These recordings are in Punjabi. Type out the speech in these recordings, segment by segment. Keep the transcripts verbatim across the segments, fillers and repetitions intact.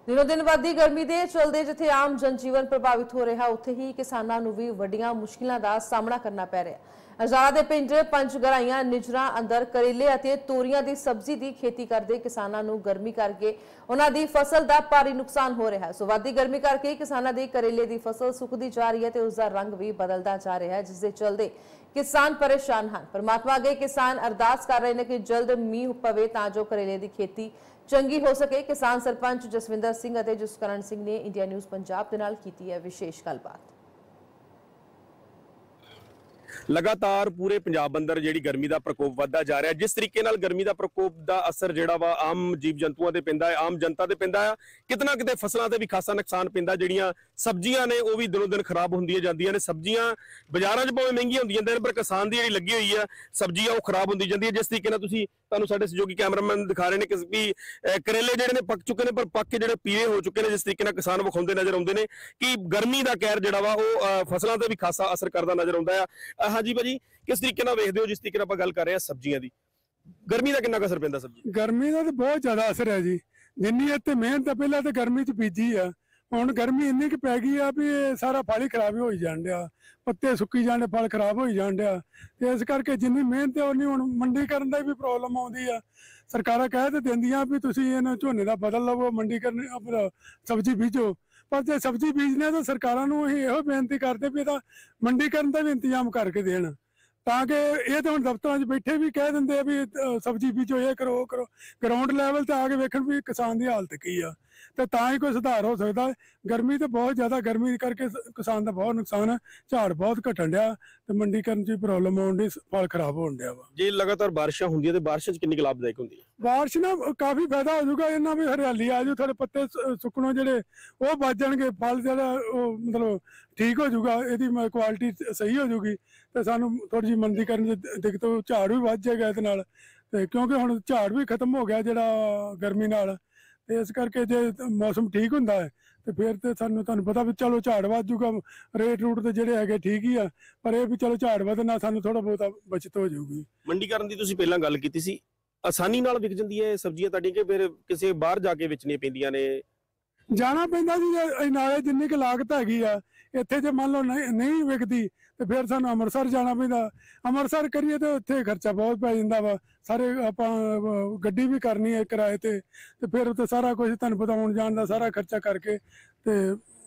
दिनों दिन ਵੱਧਦੀ ਗਰਮੀ ਦੇ ਚਲਦੇ ਜਿੱਥੇ ਆਮ ਜਨਜੀਵਨ ਪ੍ਰਭਾਵਿਤ ਹੋ ਰਿਹਾ ਉੱਥੇ ਹੀ ਕਿਸਾਨਾਂ ਨੂੰ ਵੀ ਵੱਡੀਆਂ ਮੁਸ਼ਕਿਲਾਂ ਦਾ ਸਾਹਮਣਾ ਕਰਨਾ ਪੈ ਰਿਹਾ ਹੈ। ਅਜ਼ਾਰਾ ਦੇ ਪਿੰਡ ਪੰਚਗਰਾਈਆਂ ਨਿਜਰਾਂ ਅੰਦਰ ਕਰੇਲੇ ਅਤੇ ਤੋਰੀਆਂ ਦੀ ਸਬਜ਼ੀ ਦੀ ਖੇਤੀ ਕਰਦੇ ਕਿਸਾਨਾਂ ਨੂੰ ਗਰਮੀ ਕਰਕੇ ਉਹਨਾਂ ਦੀ ਫਸਲ ਦਾ ਭਾਰੀ ਨੁਕਸਾਨ ਹੋ ਰਿਹਾ ਹੈ। ਸੋ ਵੱਧਦੀ ਗਰਮੀ ਕਰਕੇ ਕਿਸਾਨਾਂ ਦੀ ਕਰੇਲੇ ਦੀ ਫਸਲ ਸੁੱਕਦੀ ਜਾ ਰਹੀ ਹੈ ਤੇ ਉਸ ਦਾ ਰੰਗ ਵੀ ਬਦਲਦਾ ਜਾ ਰਿਹਾ ਹੈ, ਜਿਸ ਦੇ ਚਲਦੇ किसान परेशान हैं। परमात्मा अगे किसान अरदास कर रहे हैं कि जल्द मीह पवे तां जो करेले की खेती चंगी हो सके। किसान सरपंच जसविंदर सिंह और जसकरण सिंह ने इंडिया न्यूज़ पंजाब के नाल कीती है विशेष गलबात। लगातार पूरे पंजाब अंदर जिहड़ी गर्मी का प्रकोप वधदा जा रहा है। जिस तरीके नाल गर्मी का प्रकोप का असर जिहड़ा वा आम जीव जंतुओं ते पैंदा है, आम जनता ते पैंदा है, कितना किते फसलों ते भी खासा नुकसान पैंदा। जिहड़ियां सब्जियां ने वो भी दिनों दिन खराब होंदियां जांदियां ने। सब्जियां बाजारां च भावें महंगियां होंदियां ने पर किसान दी जिहड़ी लगी हुई है सब्जी वो खराब होंदी जांदी है। जिस तरीके नाल तुसीं तुहानूं साडे सहयोगी कैमरामैन दिखा रहे हैं कि भी करेले जिहड़े ने पक चुके हैं पर पक के जिहड़े पीले हो चुके हैं। जिस तरीके नाल किसान विखाउंदे नजर आउंदे ने कि गर्मी का कहर जिहड़ा वा वो फसलों ते भी खासा असर करदा नजर आउंदा है। हाँ जी भाजी, किस तरीके नाल वेखदे हो जिस तरीके नाल आपां गल कर रहे हैं सब्जियां दी, गर्मी का कितना असर पैंदा? सब्जी गर्मी का तो बहुत ज्यादा असर है जी। जिन्नी इत्थे मेहनत पहला तो गर्मी च बीजी आ, हुण गर्मी इन्नी कि पै गई आ भी सारा फल ही खराब हो जाण डिया, पत्ते सुक्की जांदे, फल खराब हो जाण डिया। ते इस करके जिन्नी मेहनत है उन्नी हुण मंडीकरण दी भी प्रॉब्लम आउंदी आ। सरकारां कह ते दिंदियां भी तुसीं इन्हां झोने दा बदल लवो, मंडीकरण सब्जी बीजो, पर जे सब्जी बीजने तो सरकारां नूं असीं इहो बेनती करदे भी इहदा मंडीकरण दा भी इंतजाम करके देण ताकि ये तो हम दफ्तर बैठे भी कह देंगे भी सब्जी बीजो ये करो वो करो, ग्राउंड लैवल से आके वेखण भी किसान की हालत की आ तो तां ही कोई सुधार हो सकता है। गर्मी तो बहुत ज़्यादा गर्मी करके किसान का बहुत नुकसान है, झाड़ बहुत घटन डिया तो मंडीकरण की प्रॉब्लम आउण डी, फल खराब होण डिया वा। जे लगातार बारिशां होंदियां ते बारिशां च किन्नी लाभदायक होंदी है? बारिश ना काफ़ी फायदा हो जाऊगा, इन्ना भी हरियाली आ जाऊ, थोड़े पत्ते सुकणों जेह्ड़े वो बच जाणगे, फल जेह्ड़ा मतलब ठीक हो जाऊगा, इहदी क्वालिटी सही हो जाऊगी तो सानू थोड़ी जी मंडीकरण च दिक्कत झाड़ भी वध जाएगा इहदे नाल ते क्योंकि हुण झाड़ भी खत्म हो गया जिहड़ा गर्मी नाल ते इस करके जे मौसम ठीक हुंदा है तो फिर तो सानू तुहानू पता भी चलो झाड़ वध जाऊगा, रेट रूट तो जिहड़े हैगे ठीक ही आ पर यह भी चलो झाड़ वधना सानू थोड़ा बहुत बचत हो जाऊगी। मंडीकरण दी तुसीं पहलां गल कीती सी, आसानी नाल विक जांदी है सब्जियां तुहाडी कि फिर किसी बाहर जाके बेचणीਆਂ ਪੈਂਦੀਆਂ ਨੇ? जाना पैंदा जी, नाले जिन्नी कि लागत हैगी आ इत्थे जे मान लो नहीं नहीं विकदी तो फिर सानू अमृतसर जाना पैंदा। अमृतसर करिए तो उत्थे खर्चा बहुत पै जांदा वा, सारे आपां गड्डी भी करनी है किराए ते ते फिर उत्ते सारा कुछ तुहानू पता आउण जाण दा सारा खर्चा करके ते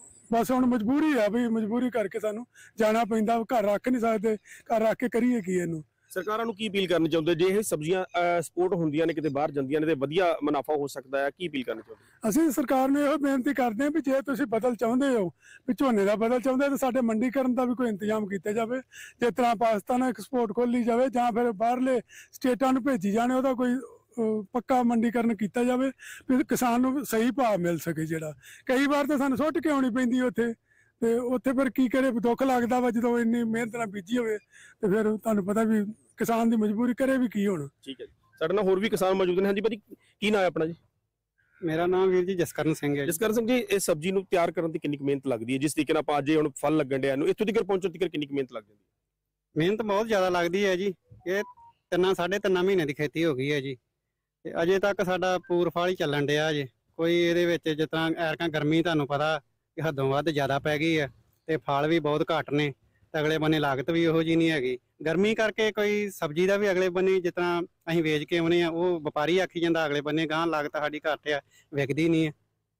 बस हुण मजबूरी है भी मजबूरी करके सानू जाना पैंदा, घर रख नहीं सकदे, घर रख के करिए की इहनूं। सरकारां नूं की अपील करनी चाहुंदे जे ਇਹ ਸਬਜ਼ੀਆਂ ਸਪੋਰਟ ਹੁੰਦੀਆਂ ਨੇ ਕਿਤੇ ਬਾਹਰ ਜਾਂਦੀਆਂ ਨੇ ਤੇ ਵਧੀਆ ਮੁਨਾਫਾ ਹੋ ਸਕਦਾ ਹੈ, ਕੀ ਅਪੀਲ ਕਰਨੀ ਚਾਹੁੰਦੇ? ਅਸੀਂ ਸਰਕਾਰ ਨੂੰ ਇਹੋ ਬੇਨਤੀ ਕਰਦੇ ਹਾਂ ਵੀ ਜੇ ਤੁਸੀਂ ਬਦਲ ਚਾਹੁੰਦੇ ਹੋ ਵੀ ਝੋਨੇ ਦਾ ਬਦਲ ਚਾਹੁੰਦੇ ਤਾਂ ਸਾਡੇ ਮੰਡੀਕਰਨ ਦਾ ਵੀ ਕੋਈ ਇੰਤਜ਼ਾਮ ਕੀਤਾ ਜਾਵੇ, ਜਿਸ ਤਰ੍ਹਾਂ ਪਾਕਿਸਤਾਨ ਐਕਸਪੋਰਟ ਖੋਲੀ ਜਾਵੇ ਜਾਂ ਫਿਰ ਬਾਹਰਲੇ ਸਟੇਟਾਂ ਨੂੰ ਭੇਜੀ ਜਾਣੇ ਉਹਦਾ ਕੋਈ ਪੱਕਾ ਮੰਡੀਕਰਨ ਕੀਤਾ ਜਾਵੇ ਵੀ ਕਿਸਾਨ ਨੂੰ ਸਹੀ ਭਾਅ ਮਿਲ ਸਕੇ। ਜਿਹੜਾ ਕਈ ਵਾਰ ਤਾਂ ਸਾਨੂੰ ਸੁੱਟ ਕੇ ਆਉਣੀ ਪੈਂਦੀ ਉੱਥੇ ਤੇ ਉੱਥੇ ਫਿਰ ਕੀ ਕਰੇ, ਦੁੱਖ ਲੱਗਦਾ ਵਾ ਜਦੋਂ ਇੰਨੀ ਮਿਹਨਤ ਨਾਲ ਬੀਜੀ ਹੋਵੇ ਤੇ ਫਿਰ ਤੁਹਾਨੂੰ ਪਤਾ ਵੀ ਕਿਸਾਨ ਦੀ ਮਜਬੂਰੀ ਕਰੇ ਵੀ ਕੀ ਹੁਣ। ਠੀਕ ਹੈ ਜੀ, ਸਾਡੇ ਨਾਲ ਹੋਰ ਵੀ ਕਿਸਾਨ ਮੌਜੂਦ ਨੇ। ਹਾਂਜੀ ਭਾਜੀ, ਕੀ ਨਾਮ ਹੈ ਆਪਣਾ ਜੀ? ਮੇਰਾ ਨਾਮ ਵੀਰ ਜੀ ਜਸਕਰਨ ਸਿੰਘ ਹੈ। ਜਸਕਰਨ ਸਿੰਘ ਜੀ, ਇਹ ਸਬਜ਼ੀ ਨੂੰ ਤਿਆਰ ਕਰਨ ਦੀ ਕਿੰਨੀ ਕੁ ਮਿਹਨਤ ਲੱਗਦੀ ਹੈ? ਜਿਸ ਤਰੀਕੇ ਨਾਲ ਆਪਾਂ ਅੱਜ ਹੁਣ ਫਲ ਲੱਗਣ ਡਿਆ ਨੂੰ ਇੱਥੋਂ ਤੱਕ ਪਹੁੰਚਣ ਤੱਕ ਕਿੰਨੀ ਕੁ ਮਿਹਨਤ ਲੱਗ ਜਾਂਦੀ ਹੈ? ਮਿਹਨਤ ਬਹੁਤ ਜ਼ਿਆਦਾ ਲੱਗਦੀ ਹੈ ਜੀ। ਇਹ ਤਿੰਨਾਂ ਸਾਢੇ ਤਿੰਨਾਂ ਮਹੀਨੇ ਦੀ ਖੇਤੀ ਹੋ ਗਈ ਹੈ ਜੀ ਤੇ ਅਜੇ ਤੱਕ ਸਾਡਾ ਪੂਰ ਫਲ ਹੀ ਚੱਲਣ ਡਿਆ ਜੀ। ਕੋਈ ਇਹਦੇ ਵਿੱਚ ਜਿਸ ਤਰ੍ਹਾਂ ਐਰਕਾਂ ਗਰਮੀ ਤੁਹਾਨੂੰ ਪਤਾ ਕਿ ਹੱਦੋਂ ਵੱਧ ਜ਼ਿਆਦਾ ਪੈ ਗਈ ਹੈ ਤੇ ਫਲ ਵੀ ਬਹੁਤ ਘੱਟ ਨੇ ਤੇ ਅਗਲੇ ਬੰਨੇ ਲਾਗਤ ਵੀ ਉਹੋ ਜਿਹੀ ਨਹੀਂ ਹੈਗੀ। ਗਰਮੀ ਕਰਕੇ ਕੋਈ ਸਬਜ਼ੀ ਦਾ ਵੀ ਅਗਲੇ ਬੰਨੇ ਜਿਸ ਤਰ੍ਹਾਂ ਅਸੀਂ ਵੇਚ ਕੇ ਆਉਣੇ ਆ ਉਹ ਵਪਾਰੀ ਆਖੀ ਜਾਂਦਾ ਅਗਲੇ ਬੰਨੇ ਗਾਂ ਲਾਗਤ ਸਾਡੀ ਘੱਟ ਆ, ਵਿਕਦੀ ਨਹੀਂ ਹੈ।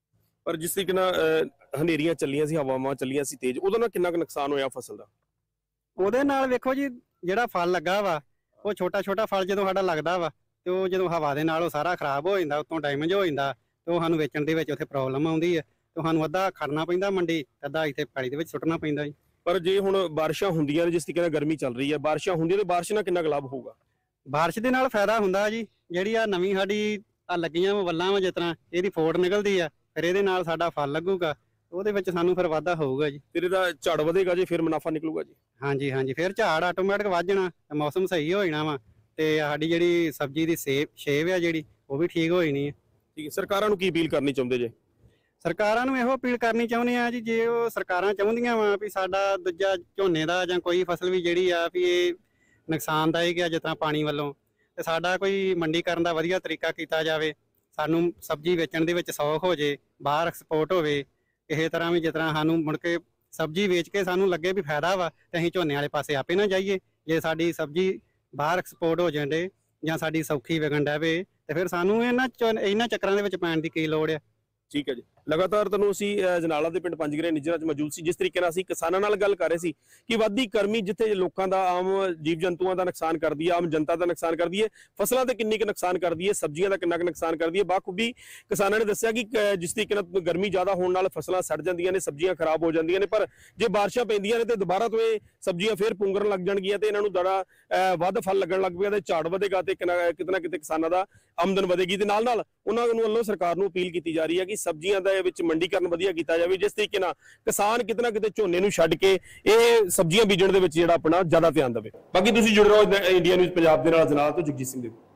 ਪਰ ਜਿਸ ਤਰੀਕੇ ਨਾਲ ਹਨੇਰੀਆਂ ਚੱਲੀਆਂ ਸੀ, ਹਵਾਵਾਂ ਚੱਲੀਆਂ ਸੀ ਤੇਜ਼, ਉਹਦੇ ਨਾਲ ਕਿੰਨਾ ਕੁ ਨੁਕਸਾਨ ਹੋਇਆ ਫਸਲ ਦਾ? ਉਹਦੇ ਨਾਲ ਵੇਖੋ ਜੀ, ਜਿਹੜਾ ਫਲ ਲੱਗਾ ਵਾ ਉਹ ਛੋਟਾ ਛੋਟਾ ਫਲ ਜਦੋਂ ਸਾਡਾ ਲੱਗਦਾ ਵਾ ਤੇ ਉਹ ਜਦੋਂ ਹਵਾ ਦੇ ਨਾਲ ਉਹ ਸਾਰਾ ਖਰਾਬ ਹੋ ਜਾਂਦਾ, ਉੱਤੋਂ ਡੈਮੇਜ ਹੋ ਜਾਂਦਾ ਤੇ ਉਹ ਸਾਨੂੰ ਵੇਚਣ ਦੇ ਵਿੱਚ ਉੱਥੇ ਪ੍ਰੋਬਲਮ ਆਉਂਦੀ ਹੈ ਤੇ ਸਾਨੂੰ ਅੱਧਾ ਖੜਨਾ ਪੈਂਦਾ ਮੰਡੀ, ਅੱਧਾ ਇੱਥੇ ਪੈਲੀ ਦੇ ਵਿੱਚ ਸੁੱਟਣਾ ਪੈਂਦਾ ਜੀ। ਪਰ ਜੇ ਹੁਣ ਬਾਰਿਸ਼ਾਂ ਹੁੰਦੀਆਂ ਨੇ, ਜਿਸ ਤਰੀਕੇ ਨਾਲ ਗਰਮੀ ਚੱਲ ਰਹੀ ਹੈ, ਬਾਰਿਸ਼ਾਂ ਹੁੰਦੀਆਂ ਤੇ ਬਾਰਿਸ਼ ਨਾਲ ਕਿੰਨਾ ਕੁ ਲਾਭ ਹੋਊਗਾ? ਬਾਰਿਸ਼ ਦੇ ਨਾਲ ਫਾਇਦਾ ਹੁੰਦਾ ਜੀ। ਜਿਹੜੀ ਆ ਨਵੀਂ ਸਾਡੀ ਆ ਲੱਗੀਆਂ ਵੱਲਾਂ ਵਾ ਜਿਸ ਤਰ੍ਹਾਂ ਇਹਦੀ ਫੋੜ ਨਿਕਲਦੀ ਆ ਫਿਰ ਇਹਦੇ ਨਾਲ ਸਾਡਾ ਫਲ ਲੱਗੂਗਾ, ਉਹਦੇ ਵਿੱਚ ਸਾਨੂੰ ਫਿਰ ਵਾਧਾ ਹੋਊਗਾ ਜੀ। ਫਿਰ ਇਹਦਾ ਝਾੜ ਵਧੇਗਾ ਜੀ, ਫਿਰ ਮੁਨਾਫਾ ਨਿਕਲੂਗਾ ਜੀ। ਹਾਂਜੀ ਹਾਂਜੀ, ਫਿਰ ਝਾੜ ਆਟੋਮੈਟਿਕ ਵੱਧ ਜਾਣਾ ਤੇ ਮੌਸਮ ਸਹੀ ਹੋ ਜਾਣਾ ਵਾ ਤੇ ਸਾਡੀ ਜਿਹੜੀ ਸਬਜ਼ੀ ਦੀ ਸੇਵ ਛੇਵ ਆ ਜਿਹੜੀ ਉਹ ਵੀ ਠੀਕ ਹੋ ਜਾਣੀ ਹੈ। ਠੀਕ ਹੈ, ਸਰਕਾਰਾਂ ਨੂੰ ਕੀ ਅਪੀਲ ਕਰਨੀ ਚਾਹੁੰਦੇ ਜੇ? ਸਰਕਾਰਾਂ ਨੂੰ ਇਹੋ ਅਪੀਲ ਕਰਨੀ ਚਾਹੁੰਦੇ ਆ ਜੀ, ਜੇ ਉਹ ਸਰਕਾਰਾਂ ਚਾਹੁੰਦੀਆਂ ਵਾ ਵੀ ਸਾਡਾ ਦੂਜਾ ਝੋਨੇ ਦਾ ਜਾਂ ਕੋਈ ਫਸਲ ਵੀ ਜਿਹੜੀ ਆ ਵੀ ਇਹ ਨੁਕਸਾਨਦਾਇਕ ਆ ਜਿਸ ਤਰ੍ਹਾਂ ਪਾਣੀ ਵੱਲੋਂ, ਤੇ ਸਾਡਾ ਕੋਈ ਮੰਡੀਕਰਨ ਦਾ ਵਧੀਆ ਤਰੀਕਾ ਕੀਤਾ ਜਾਵੇ, ਸਾਨੂੰ ਸਬਜ਼ੀ ਵੇਚਣ ਦੇ ਵਿੱਚ ਸੌਖ ਹੋ ਜੇ ਬਾਹਰ ਐਕਸਪੋਰਟ ਹੋਵੇ। ਕਿਸੇ ਤਰ੍ਹਾਂ ਵੀ ਜਿਸ ਤਰ੍ਹਾਂ ਸਾਨੂੰ ਮੁੜ ਕੇ ਸਬਜ਼ੀ ਵੇਚ ਕੇ ਸਾਨੂੰ ਲੱਗੇ ਵੀ ਫਾਇਦਾ ਵਾ ਤੇ ਅਸੀਂ ਝੋਨੇ ਵਾਲੇ ਪਾਸੇ ਆਪੇ ਨਾ ਜਾਈਏ। ਜੇ ਸਾਡੀ ਸਬਜ਼ੀ ਬਾਹਰ ਐਕਸਪੋਰਟ ਹੋ ਜਾਂਦੇ ਜਾਂ ਸਾਡੀ ਸੌਖੀ ਵਿਕਣ ਡਵੇ ਤੇ ਫਿਰ ਸਾਨੂੰ ਇਹਨਾਂ ਇਹਨਾਂ ਚੱਕਰਾਂ ਦੇ ਵਿੱਚ ਪੈਣ ਦੀ ਕੀ ਲੋੜ ਆ। ਠੀਕ ਹੈ ਜੀ, ਲਗਾਤਾਰ ਤੁਹਾਨੂੰ ਅਸੀਂ ਜਨਾਲਾ ਦੇ ਪਿੰਡ ਪੰਜਗਰੇ ਨਿੱਜਰਾਂ 'ਚ ਮੌਜੂਦ ਸੀ। ਜਿਸ ਤਰੀਕੇ ਨਾਲ ਅਸੀਂ ਕਿਸਾਨਾਂ ਨਾਲ ਗੱਲ ਕਰ ਰਹੇ ਸੀ ਕਿ ਵੱਧਦੀ ਗਰਮੀ ਜਿੱਥੇ ਲੋਕਾਂ ਦਾ, ਆਮ ਜੀਵ ਜੰਤੂਆਂ ਦਾ ਨੁਕਸਾਨ ਕਰਦੀ ਹੈ, ਆਮ ਜਨਤਾ ਦਾ ਨੁਕਸਾਨ ਕਰਦੀ ਹੈ, ਫਸਲਾਂ ਤੇ ਕਿੰਨੀ ਕੁ ਨੁਕਸਾਨ ਕਰਦੀ ਹੈ, ਸਬਜ਼ੀਆਂ ਦਾ ਕਿੰਨਾ ਕੁ ਨੁਕਸਾਨ ਕਰਦੀ ਹੈ। ਬਾਖੂਬੀ ਕਿਸਾਨਾਂ ਨੇ ਦੱਸਿਆ ਕਿ ਜਿਸ ਤਰੀਕੇ ਨਾਲ ਗਰਮੀ ਜ਼ਿਆਦਾ ਹੋਣ ਨਾਲ ਫਸਲਾਂ ਸੜ ਜਾਂਦੀਆਂ ਨੇ, ਸਬਜ਼ੀਆਂ ਖਰਾਬ ਹੋ ਜਾਂਦੀਆਂ ਨੇ, ਪਰ ਜੇ ਬਾਰਿਸ਼ਾਂ ਪੈਂਦੀਆਂ ਨੇ ਤੇ ਦੁਬਾਰਾ ਤੋਂ ਇਹ ਸਬਜ਼ੀਆਂ ਫੇਰ ਪੁੰਗਰਨ ਲੱਗ ਜਾਣਗੀਆਂ ਤੇ ਇਹਨਾਂ ਨੂੰ ਬੜਾ ਵੱਧ ਫਲ ਲੱਗਣ ਲੱਗ ਪਿਆ ਤੇ ਝਾੜ ਵਧੇਗਾ ਤੇ ਕਿਤੇ ਨਾ ਕਿਤੇ ਕਿਸਾਨਾਂ ਦਾ ਆਮਦਨ ਵਧੇਗੀ। ਤੇ ਨਾਲ ਨਾਲ ਉਹਨਾਂ ਨੂੰ ਵੱਲੋਂ ਸਰਕਾਰ ਨੂੰ ਅਪੀਲ ਕੀਤੀ ਜਾ ਰਹੀ ਹੈ ਕਿ ਸਬਜ਼ੀਆਂ ਦੇ ਵਿੱਚ ਮੰਡੀਕਰਨ ਵਧੀਆ ਕੀਤਾ ਜਾਵੇ, ਜਿਸ ਤਰੀਕੇ ਨਾਲ ਕਿਸਾਨ ਕਿਤੇ ਨਾ ਕਿਤੇ ਝੋਨੇ ਨੂੰ ਛੱਡ ਕੇ ਇਹ ਸਬਜ਼ੀਆਂ ਬੀਜਣ ਦੇ ਵਿੱਚ ਜਿਹੜਾ ਆਪਣਾ ਜ਼ਿਆਦਾ ਧਿਆਨ ਦੇਵੇ। ਬਾਕੀ ਤੁਸੀਂ ਜੁੜੇ ਰਹੋ ਇੰਡੀਆ ਨਿਊਜ਼ ਪੰਜਾਬ ਦੇ ਨਾਲ। ਜਨਾਬ ਤੋਂ ਜਗਜੀਤ ਸਿੰਘ ਦੇ।